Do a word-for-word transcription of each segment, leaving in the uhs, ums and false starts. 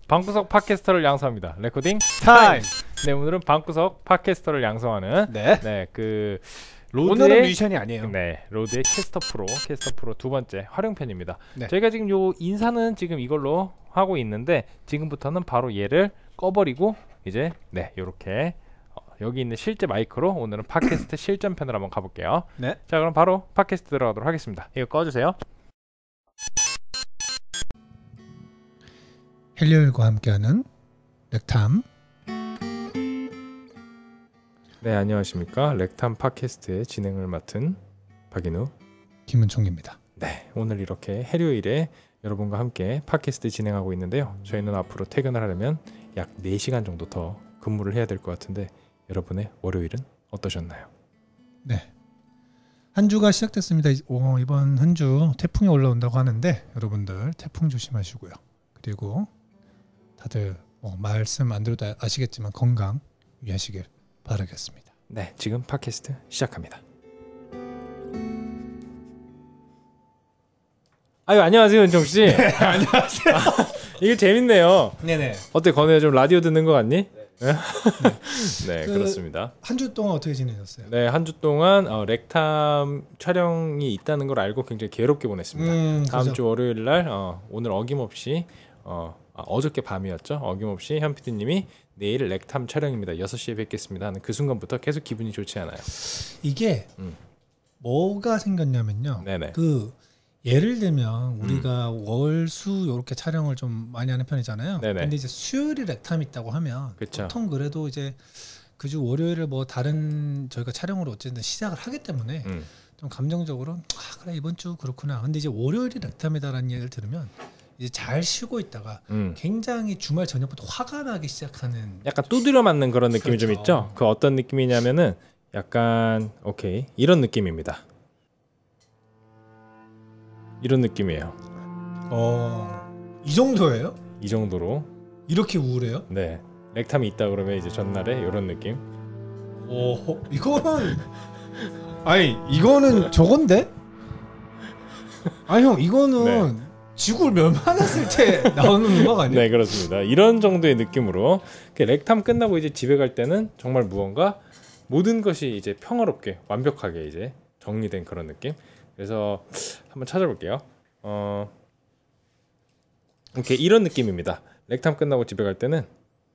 방구석 팟캐스터를 양성합니다. 레코딩 타임. 네, 오늘은 방구석 팟캐스터를 양성하는 네, 네, 그 로드의, 오늘은 뮤지션이 아니에요. 네, 로드의 캐스터 프로, 캐스터 프로 두 번째 활용편입니다. 네. 저희가 지금 요 인사는 지금 이걸로 하고 있는데 지금부터는 바로 얘를 꺼버리고 이제 네, 요렇게 어, 여기 있는 실제 마이크로 오늘은 팟캐스트 실전편을 한번 가볼게요. 네. 자, 그럼 바로 팟캐스트 들어가도록 하겠습니다. 이거 꺼주세요. 헬리얼과 함께하는 렉탐. 네, 안녕하십니까. 렉탐 팟캐스트의 진행을 맡은 박인우 김은총입니다. 네, 오늘 이렇게 해료일에 여러분과 함께 팟캐스트 진행하고 있는데요. 저희는 앞으로 퇴근을 하려면 약 네 시간 정도 더 근무를 해야 될 것 같은데 여러분의 월요일은 어떠셨나요? 네, 한 주가 시작됐습니다. 오, 이번 한 주 태풍이 올라온다고 하는데 여러분들 태풍 조심하시고요. 그리고 다들 뭐 말씀 안 들어도 아시겠지만 건강 유의하시길 바라겠습니다. 네, 지금 팟캐스트 시작합니다. 아유, 안녕하세요, 은총씨. 네, 안녕하세요. 아, 이게 재밌네요. 네네. 어때, 건우야? 좀 라디오 듣는 거 같니? 네, 네 그, 그렇습니다. 한 주 동안 어떻게 지내셨어요? 네, 한 주 동안 어, 렉탐 촬영이 있다는 걸 알고 굉장히 괴롭게 보냈습니다. 음, 다음 그죠. 주 월요일 날 어, 오늘 어김없이 어, 아, 어저께 밤이었죠. 어김없이 현 피디님이 내일 렉탐 촬영입니다. 여섯 시에 뵙겠습니다 하는 그 순간부터 계속 기분이 좋지 않아요. 이게 음. 뭐가 생겼냐면요. 네네. 그 예를 들면 우리가 음. 월, 수 이렇게 촬영을 좀 많이 하는 편이잖아요. 네네. 근데 이제 수요일이 렉탐이 있다고 하면 그쵸. 보통 그래도 이제 그 주 월요일을 뭐 다른 저희가 촬영으로 어쨌든 시작을 하기 때문에 음. 좀 감정적으로 아 그래 이번 주 그렇구나. 근데 이제 월요일이 렉탐이다라는 얘기를 들으면 이제 잘 쉬고 있다가 음. 굉장히 주말 저녁부터 화가 나기 시작하는 약간 두드려 맞는 그런 느낌이 그렇죠. 좀 있죠. 그 어떤 느낌이냐면은 약간 오케이 이런 느낌입니다. 이런 느낌이에요. 어, 이 정도예요? 이 정도로. 이렇게 우울해요? 네. 렉탐이 있다 그러면 이제 전날에 이런 느낌. 오, 이거는 아니 이거는 저건데? 아니 형 이거는 네. 지구를 멸망했을 때 나오는 음악 아니에요? 네, 그렇습니다. 이런 정도의 느낌으로 렉탐 끝나고 이제 집에 갈 때는 정말 무언가 모든 것이 이제 평화롭게 완벽하게 이제 정리된 그런 느낌. 그래서 한번 찾아볼게요. 어, 이렇게 이런 느낌입니다. 렉탐 끝나고 집에 갈 때는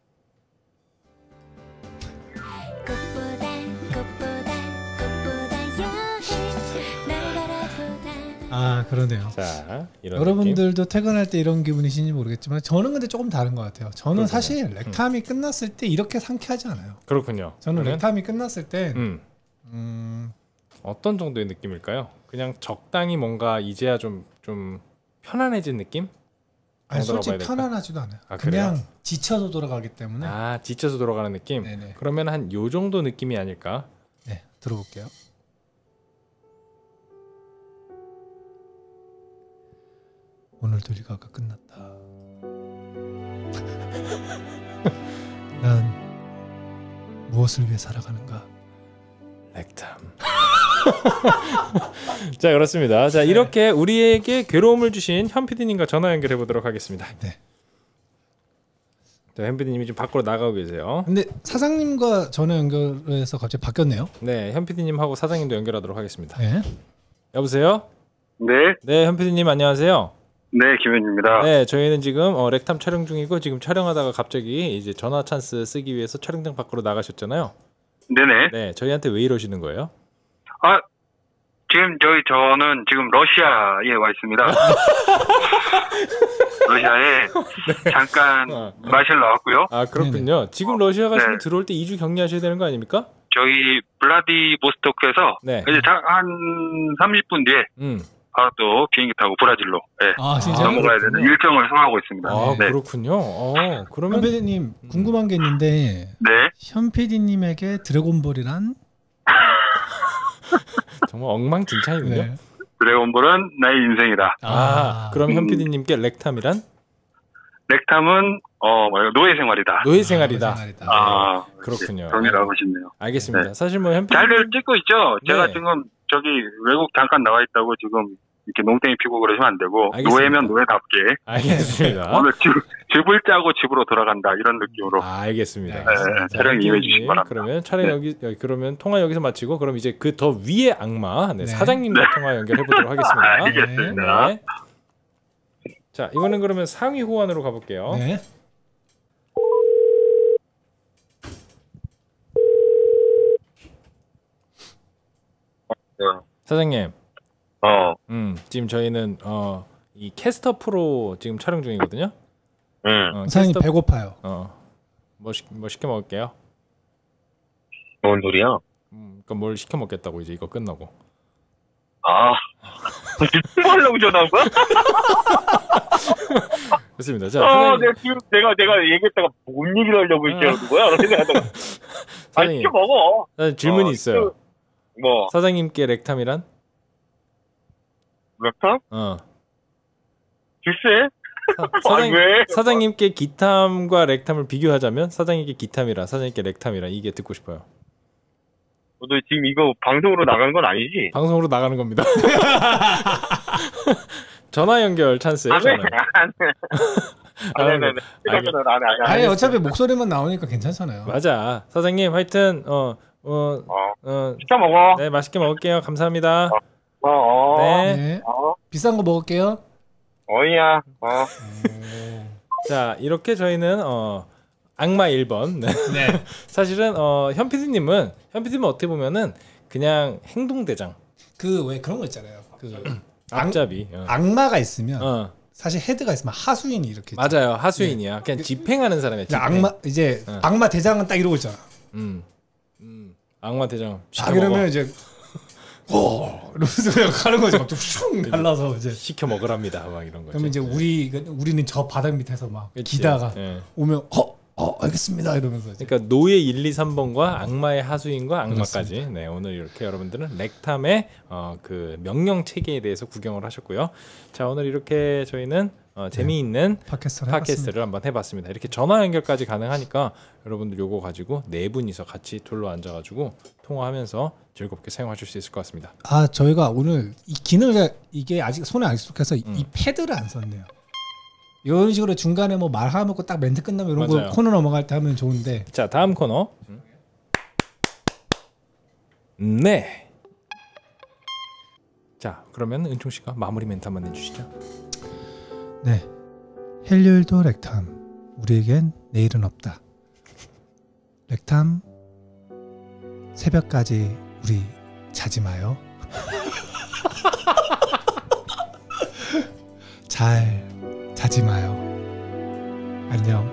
아 그러네요. 자, 이런 여러분들도 느낌. 퇴근할 때 이런 기분이신지 모르겠지만 저는 근데 조금 다른 것 같아요. 저는 그렇군요. 사실 렉탐이 음. 끝났을 때 이렇게 상쾌하지 않아요. 그렇군요. 저는 그러면, 렉탐이 끝났을 때 음, 음, 어떤 정도의 느낌일까요? 그냥 적당히 뭔가 이제야 좀 좀 편안해진 느낌? 아니, 정도라고 솔직히 봐야 될까? 편안하지도 않아요. 아, 그냥 그래요? 지쳐서 돌아가기 때문에. 아, 지쳐서 돌아가는 느낌? 네네. 그러면 한 요 정도 느낌이 아닐까? 네, 들어볼게요. 오늘도 일과가 끝났다. 난 무엇을 위해 살아가는가? 렉탐. 자, 그렇습니다. 자, 이렇게 우리에게 괴로움을 주신 현 피디님과 전화 연결해 보도록 하겠습니다. 네. 자, 현 피디님이 지금 밖으로 나가고 계세요. 근데 사장님과 전화 연결해서 갑자기 바뀌었네요. 네, 현 피디님하고 사장님도 연결하도록 하겠습니다. 네. 여보세요? 네. 네, 현 피디님 안녕하세요. 네, 김현입니다. 네, 저희는 지금 어, 렉탐 촬영 중이고 지금 촬영하다가 갑자기 이제 전화 찬스 쓰기 위해서 촬영장 밖으로 나가셨잖아요. 네네. 네, 저희한테 왜 이러시는 거예요? 아, 지금 저희 저는 지금 러시아에 와 있습니다. 러시아에 네. 잠깐 어, 어. 마실 나왔고요. 아, 그렇군요. 네네. 지금 러시아 가시면 네. 들어올 때 이 주 격리하셔야 되는 거 아닙니까? 저희 블라디보스토크에서 네. 이제 한 삼십 분 뒤에 음. 바로 또 비행기 타고 브라질로 네, 아 진짜. 아, 넘어가야 그렇군요. 되는 일정을 소화하고 있습니다. 아, 네. 그렇군요. 어, 현 그러면 피디님 궁금한 게 있는데 네. 현 피디님에게 드래곤볼이란? 정말 엉망진창이군요. 네. 드래곤볼은 나의 인생이다. 아, 아. 그럼 현 피디님께 렉탐이란? 렉탐은 어 뭐야 노예 생활이다. 노예 생활이다. 아, 생활이다. 아, 그렇군요. 정리를 하고 싶네요. 알겠습니다. 네. 사실 뭐 현 피디님 잘들 찍고 있죠. 제가 네. 지금 저기 외국 잠깐 나와 있다고 지금 이렇게 농땡이 피고 그러시면 안 되고 알겠습니다. 노예면 노예답게 알겠습니다. 오늘 집, 집을 짜고 집으로 돌아간다 이런 느낌으로 아, 알겠습니다. 네, 자, 촬영 임해 혜진님, 주시기 바랍니다. 그러면 촬영 네. 여기 여기 그러면 통화 여기서 마치고 그럼 이제 그 더 위의 악마 네, 네. 사장님과 통화 연결해 보도록 하겠습니다. 알겠습니다. 네. 자, 이번엔 그러면 상위 호환으로 가볼게요. 네. 사장님, 어, 음, 지금 저희는 어, 이 캐스터 프로 지금 촬영 중이거든요. 응. 어, 사장님 캐스터, 배고파요. 어, 뭐, 시, 뭐 시켜 먹을게요. 뭔 소리야? 음, 그럼 뭘 시켜 먹겠다고 이제 이거 끝나고. 아, 뭐 하려고 전화한 거야? 좋습니다. 자, 아, 사장님, 내가 지금 내가 내가 얘기했다가 뭔 얘기를 하려고 이렇게 하는 거야? 그래서 내가 아, 사장님, 시켜 먹어. 사장님 질문이 어, 있어요. 뭐, 사장님께 렉탐이란? 랩탑? 어. 글쎄? 사, 아, 장 왜? 사장님께 기탐과 렉탐을 비교하자면 사장님께 기탐이라 사장님께 렉탐이라 이게 듣고 싶어요. 너 지금 이거 방송으로 나간 건 아니지? 방송으로 나가는 겁니다. 전화 연결 찬스예요. 안 해, 전화. 안 해. 안 해, 안 해. 알겠- 안 해, 안 해, 안 해. 아니 어차피 목소리만 나오니까 괜찮잖아요. 맞아. 사장님 하여튼 어, 어, 어, 어, 시켜 먹어. 네 맛있게 먹을게요. 감사합니다. 어, 어. 네. 네. 어, 비싼 거 먹을게요. 어이야. 어. 자 이렇게 저희는 어, 악마 일 번. 네. 네. 사실은 어, 현 피디님은 현 피디님은 어떻게 보면은 그냥 행동대장, 그 왜 그런 거 있잖아요. 그 악, 앞잡이. 어. 악마가 있으면 어. 사실 헤드가 있으면 하수인이 이렇게 있잖아요. 맞아요. 하수인이야. 그냥 집행하는 사람이야. 이제 집행. 악마 이제 어. 악마 대장은 딱 이러고 있잖아. 음. 음. 악마 대장. 아 시켜 그러면 먹어. 이제 오 이러면서 그냥 가는 거지. 갑자기 슉 날라서 이제. 시켜 먹으랍니다. 막 이런 거. 그러면 이제 우리 우리는 저 바닥 밑에서 막 기다가 예. 오면 어, 어 알겠습니다 이러면서 이제. 그러니까 노예 일, 이, 삼 번과 악마의 하수인과 악마까지. 네, 오늘 이렇게 여러분들은 렉탐의 어, 그 명령 체계에 대해서 구경을 하셨고요. 자, 오늘 이렇게 저희는 어, 재미있는 팟캐스트를 팟캐스트를 한번 해봤습니다. 이렇게 전화 연결까지 가능하니까 여러분들 요거 가지고 네 분이서 같이 둘러 앉아가지고 통화하면서 즐겁게 사용하실 수 있을 것 같습니다. 아 저희가 오늘 이 기능을 이게 아직 손에 안 익숙해서 이- 음. 이 패드를 안 썼네요. 이런 식으로 중간에 뭐 말하고 딱 멘트 끝나면 이런 맞아요. 거 코너 넘어갈 때 하면 좋은데. 자, 다음 코너. 네. 자, 그러면 은총 씨가 마무리 멘트 한번 해주시죠. 네. 헬률도 렉탐. 우리에겐 내일은 없다. 렉탐 새벽까지 우리 자지 마요. 잘 자지 마요. 안녕.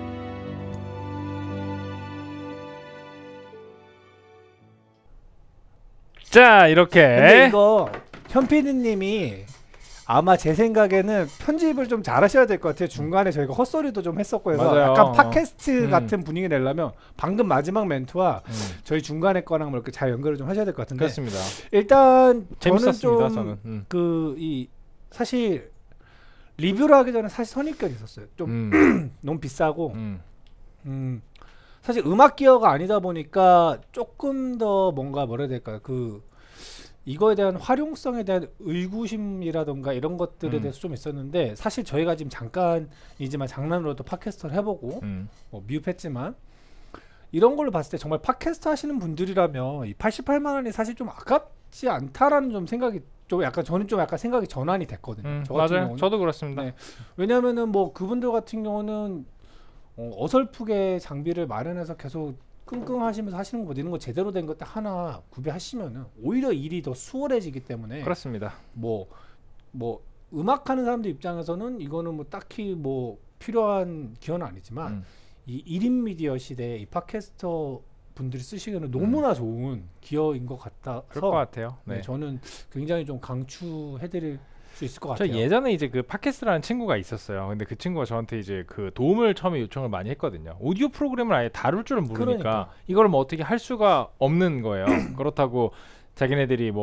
자, 이렇게. 근데 이거 현 피디님이 아마 제 생각에는 편집을 좀 잘하셔야 될 것 같아요. 중간에 저희가 헛소리도 좀 했었고 해서 맞아요. 약간 팟캐스트 음. 같은 분위기 내려면 방금 마지막 멘트와 음, 저희 중간에 거랑 뭐 이렇게 잘 연결을 좀 하셔야 될 것 같은데 그렇습니다. 일단 저는 재밌었습니다. 좀 저는. 음. 그 이 사실 리뷰를 하기 전에 사실 선입견이 있었어요. 좀 음, 너무 비싸고 음. 음, 사실 음악 기어가 아니다 보니까 조금 더 뭔가 뭐라 해야 될까요? 그 이거에 대한 활용성에 대한 의구심이라던가 이런 것들에 음. 대해서 좀 있었는데 사실 저희가 지금 잠깐이지만 장난으로도 팟캐스트를 해보고 음. 뭐 미흡했지만 이런 걸로 봤을 때 정말 팟캐스트 하시는 분들이라면 이 팔십팔만 원이 사실 좀 아깝지 않다라는 좀 생각이 좀 약간 저는 좀 약간 생각이 전환이 됐거든요. 음, 저 같은 맞아요. 경우는. 저도 그렇습니다. 네. 왜냐면은 뭐 그분들 같은 경우는 어, 어설프게 장비를 마련해서 계속 끙끙 하시면서 하시는 것보다 이런 거 제대로 된 것 딱 하나 구비하시면은 오히려 일이 더 수월해지기 때문에 그렇습니다. 뭐 뭐 음악 하는 사람들 입장에서는 이거는 뭐 딱히 뭐 필요한 기여는 아니지만 음. 이 일 인 미디어 시대에 이 팟캐스터 분들이 쓰시기에는 너무나 좋은 기여인 것 같아서 그럴 것 같아요. 네, 네. 저는 굉장히 좀 강추해드릴 수 있을 것 저 같아요. 예전에 이제 그 팟캐스트라는 친구가 있었어요. 근데 그 친구가 저한테 이제 그 도움을 처음에 요청을 많이 했거든요. 오디오 프로그램을 아예 다룰 줄은 모르니까 그러니까. 이걸 뭐 어떻게 할 수가 없는 거예요. 그렇다고 자기네들이 뭐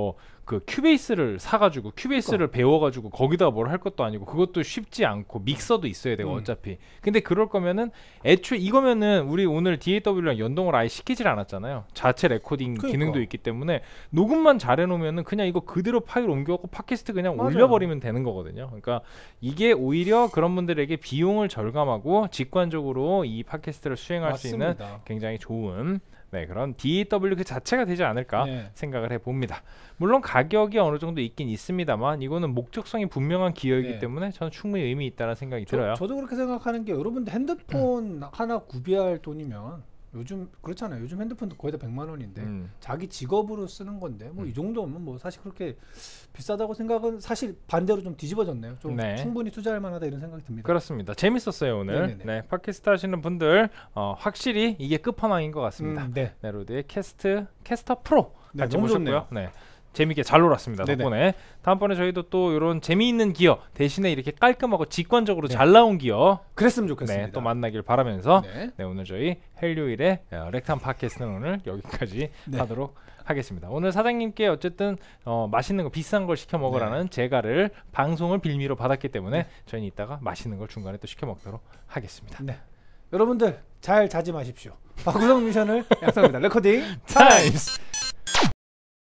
그 큐베이스를 사가지고 큐베이스를 그러니까. 배워가지고 거기다가 뭘 할 것도 아니고 그것도 쉽지 않고 믹서도 있어야 되고 음. 어차피. 근데 그럴 거면은 애초에 이거면은 우리 오늘 디에이더블유랑 연동을 아예 시키질 않았잖아요. 자체 레코딩 그러니까. 기능도 있기 때문에 녹음만 잘해놓으면은 그냥 이거 그대로 파일 옮겨갖고 팟캐스트 그냥 맞아요. 올려버리면 되는 거거든요. 그러니까 이게 오히려 그런 분들에게 비용을 절감하고 직관적으로 이 팟캐스트를 수행할 수 있는 맞습니다. 굉장히 좋은 네, 그런 디에이더블유 그 자체가 되지 않을까 네. 생각을 해봅니다. 물론 가격이 어느 정도 있긴 있습니다만 이거는 목적성이 분명한 기어이기 네. 때문에 저는 충분히 의미 있다는 생각이 저, 들어요. 저도 그렇게 생각하는 게 여러분들 핸드폰 하나 구비할 돈이면 요즘 그렇잖아요. 요즘 핸드폰도 거의 다 백만 원인데 음. 자기 직업으로 쓰는 건데 뭐 이 음. 정도면 뭐 사실 그렇게 비싸다고 생각은 사실 반대로 좀 뒤집어졌네요. 좀 네. 충분히 투자할 만하다 이런 생각이 듭니다. 그렇습니다. 재밌었어요 오늘. 네네네. 네, 팟캐스트 하시는 분들 어, 확실히 이게 끝판왕인 것 같습니다. 음, 네. 네, 로드의 캐스트 캐스터 프로 네, 같이 너무 보셨고요. 네. 재밌게 잘 놀았습니다. 네네. 덕분에 다음번에 저희도 또 이런 재미있는 기어 대신에 이렇게 깔끔하고 직관적으로 네. 잘 나온 기어 그랬으면 좋겠습니다. 네, 또 만나길 바라면서 네. 네, 오늘 저희 헬류일의 어, 렉탐 팟캐스트는 오늘 여기까지 네. 하도록 하겠습니다. 오늘 사장님께 어쨌든 어, 맛있는 거 비싼 걸 시켜 먹으라는 제가를 방송을 빌미로 받았기 때문에 네. 저희는 이따가 맛있는 걸 중간에 또 시켜 먹도록 하겠습니다. 네. 여러분들 잘 자지 마십시오. 박구성 미션을 약속합니다. 레코딩 타임스.